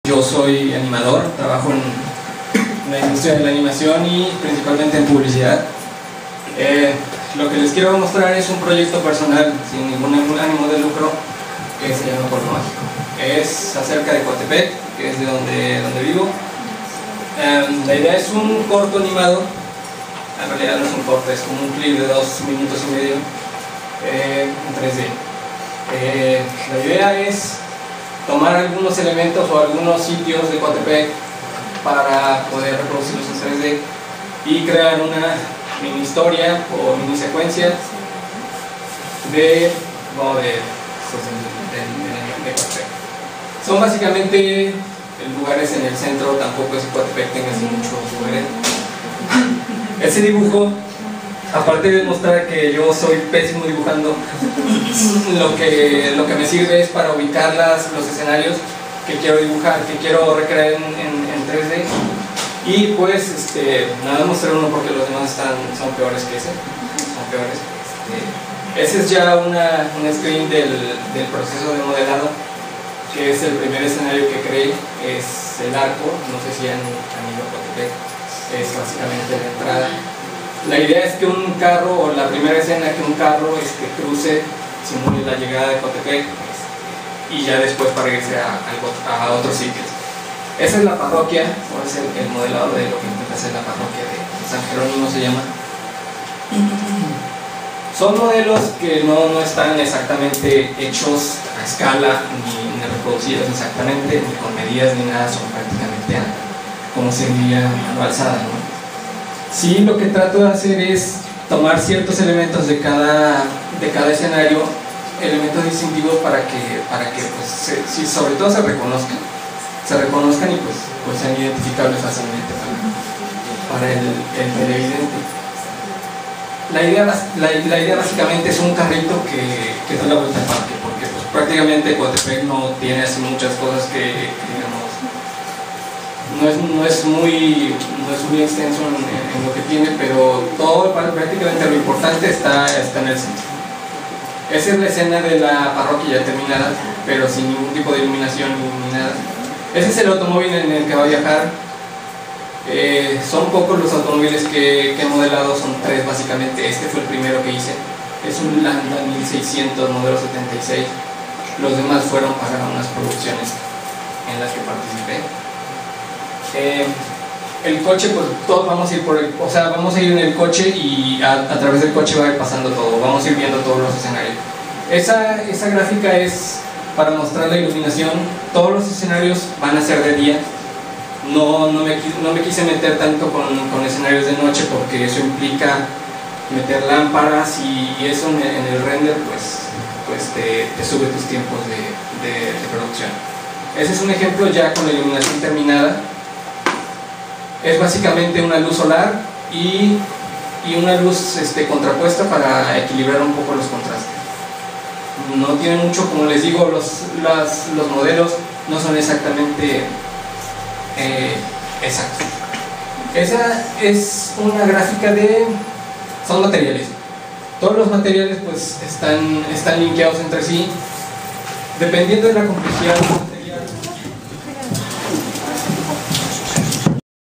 Yo soy animador, trabajo en la industria de la animación y principalmente en publicidad. Lo que les quiero mostrar es un proyecto personal sin ningún ánimo de lucro que se llama Pueblo Mágico. Es acerca de Coatepec, que es de donde vivo. La idea es un corto animado, en realidad no es un corto, es como un clip de 2 minutos y medio en 3D. La idea es tomar algunos elementos o algunos sitios de Coatepec para poder reproducirlos en 3D y crear una mini historia o mini secuencia de Coatepec. Son básicamente lugares en el centro, tampoco es que Coatepec tenga así muchos lugares. Ese dibujo, aparte de mostrar que yo soy pésimo dibujando, lo que me sirve es para ubicar los escenarios que quiero dibujar, que quiero recrear en 3D. Y pues nada, mostrar uno porque los demás son peores que ese. Son peores. Ese es ya un screen del proceso de modelado, que es el primer escenario que creé, es el arco. No sé si han ido a Coatepec, es básicamente la entrada. La idea es que un carro, o la primera escena, que un carro cruce, simule la llegada de Coatepec y ya después para irse a otros sitios. Esa es la parroquia, o es el modelado de lo que intenta hacer la parroquia de San Jerónimo, se llama. Son modelos que no están exactamente hechos a escala, ni reproducidos exactamente, ni con medidas ni nada, son prácticamente como se diría a alzada, ¿no? Sí, lo que trato de hacer es tomar ciertos elementos de cada escenario, elementos distintivos para que pues, sobre todo se reconozcan y pues sean identificables fácilmente para el televidente. La idea básicamente es un carrito que da la vuelta al parque, porque pues, prácticamente Coatepec no tiene así muchas cosas que digamos, no es muy extenso en lo que tiene, pero todo, prácticamente lo importante está en el centro. Esa es la escena de la parroquia ya terminada, pero sin ningún tipo de iluminación ni nada. Ese es el automóvil en el que va a viajar. Son pocos los automóviles que he modelado, son 3 básicamente. Este fue el primero que hice. Es un Landa 1600 modelo 76. Los demás fueron para unas producciones en las que participé. El coche, pues todos vamos a ir vamos a ir en el coche y a través del coche va a ir pasando todo, vamos a ir viendo todos los escenarios. Esa gráfica es para mostrar la iluminación. Todos los escenarios van a ser de día. No me quise meter tanto con escenarios de noche porque eso implica meter lámparas y eso en el render pues te sube tus tiempos de producción. Ese es un ejemplo ya con la iluminación terminada. Es básicamente una luz solar y una luz contrapuesta para equilibrar un poco los contrastes. No tiene mucho, como les digo, los modelos no son exactamente exactos. Esa es una gráfica son materiales. Todos los materiales pues están linkeados entre sí. Dependiendo de la complejidad